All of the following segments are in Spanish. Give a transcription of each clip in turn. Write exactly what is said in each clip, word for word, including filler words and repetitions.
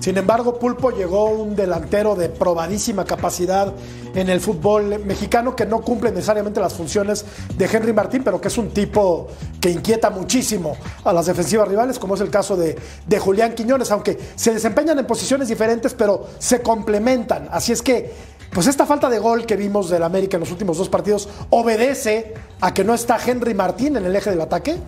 Sin embargo, Pulpo, llegó un delantero de probadísima capacidad en el fútbol mexicano que no cumple necesariamente las funciones de Henry Martín, pero que es un tipo que inquieta muchísimo a las defensivas rivales, como es el caso de, de Julián Quiñones, aunque se desempeñan en posiciones diferentes, pero se complementan. Así es que, pues esta falta de gol que vimos del América en los últimos dos partidos obedece a que no está Henry Martín en el eje del ataque.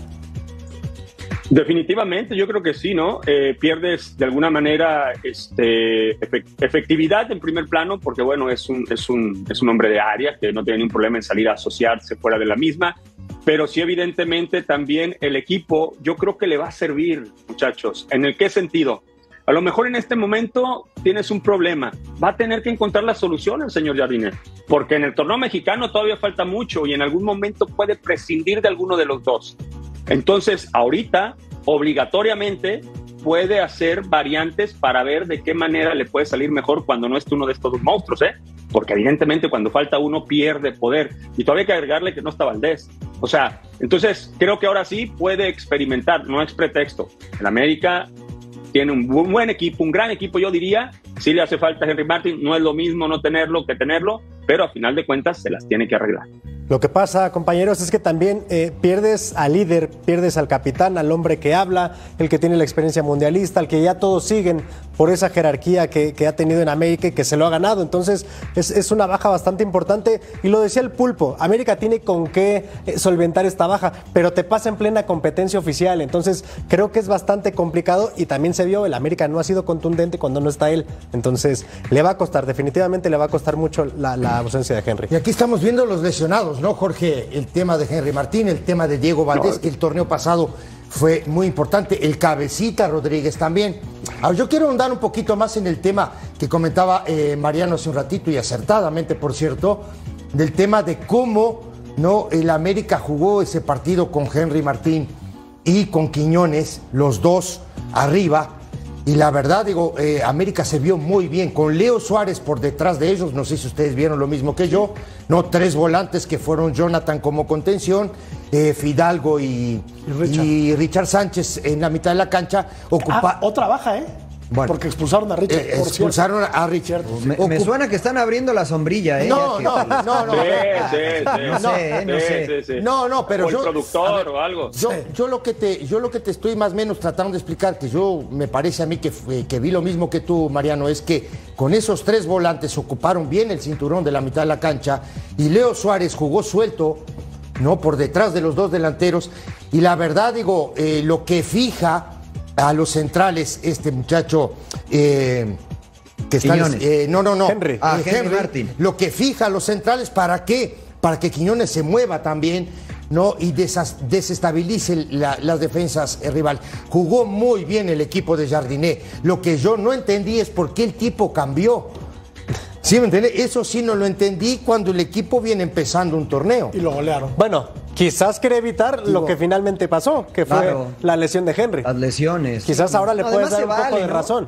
Definitivamente, yo creo que sí, ¿no? Eh, pierdes de alguna manera este, efectividad en primer plano, porque bueno, es un, es, un, es un hombre de área que no tiene ningún problema en salir a asociarse fuera de la misma, pero sí evidentemente también el equipo, yo creo que le va a servir, muchachos. ¿En el qué sentido? A lo mejor en este momento tienes un problema, va a tener que encontrar la solución el señor Jardine, porque en el torneo mexicano todavía falta mucho y en algún momento puede prescindir de alguno de los dos. Entonces, ahorita, obligatoriamente, puede hacer variantes para ver de qué manera le puede salir mejor cuando no esté uno de estos dos monstruos, ¿eh? Porque evidentemente cuando falta uno pierde poder. Y todavía hay que agregarle que no está Valdés. O sea, entonces creo que ahora sí puede experimentar, no es pretexto. El América tiene un buen equipo, un gran equipo, yo diría. Sí le hace falta a Henry Martín, no es lo mismo no tenerlo que tenerlo, pero a final de cuentas se las tiene que arreglar. Lo que pasa, compañeros, es que también eh, pierdes al líder, pierdes al capitán, al hombre que habla, el que tiene la experiencia mundialista, al que ya todos siguen por esa jerarquía que, que ha tenido en América y que se lo ha ganado. Entonces es, es una baja bastante importante y lo decía el Pulpo, América tiene con qué eh, solventar esta baja, pero te pasa en plena competencia oficial. Entonces creo que es bastante complicado y también se vio, el América no ha sido contundente cuando no está él. Entonces le va a costar, definitivamente le va a costar mucho la, la ausencia de Henry. Y aquí estamos viendo los lesionados, ¿no, Jorge? El tema de Henry Martín, el tema de Diego Valdés, no. que el torneo pasado fue muy importante, el Cabecita Rodríguez también. Ahora, yo quiero ahondar un poquito más en el tema que comentaba eh, Mariano hace un ratito, y acertadamente, por cierto, del tema de cómo no el América jugó ese partido con Henry Martín y con Quiñones, los dos arriba. Y la verdad, digo, eh, América se vio muy bien, con Leo Suárez por detrás de ellos, no sé si ustedes vieron lo mismo que yo, no, tres volantes que fueron Jonathan como contención, eh, Fidalgo y, y, Richard. y Richard Sánchez en la mitad de la cancha. Ocupa... Ah, otra baja, ¿eh? Bueno, porque expulsaron a Richard. Eh, expulsaron a Richard. Me, Ocup... me suena que están abriendo la sombrilla, ¿eh? No, no, no, no, no. Sí, sí, sí. No sé, no sé. Sí, sí, sí. No, no, pero o yo... el productor ver, o algo. Yo, yo, lo que te, yo lo que te estoy más o menos tratando de explicar, que yo me parece a mí que, que vi lo mismo que tú, Mariano, es que con esos tres volantes ocuparon bien el cinturón de la mitad de la cancha y Leo Suárez jugó suelto, ¿no? Por detrás de los dos delanteros. Y la verdad, digo, eh, lo que fija a los centrales, este muchacho eh, que está... Eh, no, no, no. Henry. Ah, eh, Henry, Henry Martín. Lo que fija a los centrales, ¿para qué? Para que Quiñones se mueva también, ¿no? Y desas, desestabilice la, las defensas eh, rival. Jugó muy bien el equipo de Jardine. Lo que yo no entendí es por qué el tipo cambió. ¿Sí me entiendes? Eso sí no lo entendí cuando el equipo viene empezando un torneo. Y lo golearon. Bueno, quizás quiere evitar Digo, lo que finalmente pasó, que fue claro, la lesión de Henry. Las lesiones. Quizás ahora le no, puedes dar un vale, poco de ¿no? razón.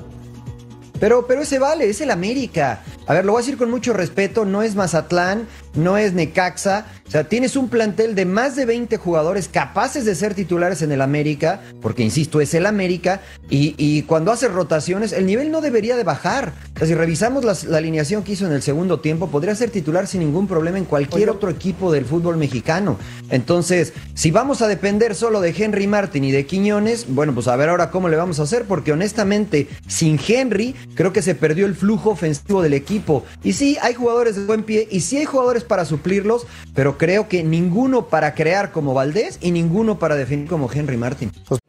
Pero, pero ese vale, es el América. A ver, lo voy a decir con mucho respeto, no es Mazatlán, no es Necaxa. O sea, tienes un plantel de más de veinte jugadores capaces de ser titulares en el América, porque insisto, es el América, y, y cuando haces rotaciones, el nivel no debería de bajar. O sea, si revisamos las, la alineación que hizo en el segundo tiempo, podría ser titular sin ningún problema en cualquier Oye. otro equipo del fútbol mexicano. Entonces, si vamos a depender solo de Henry Martín y de Quiñones, bueno, pues a ver ahora cómo le vamos a hacer, porque honestamente, sin Henry, creo que se perdió el flujo ofensivo del equipo. Y sí, hay jugadores de buen pie, y sí hay jugadores para suplirlos, pero creo que ninguno para crear como Valdés y ninguno para definir como Henry Martín. Pues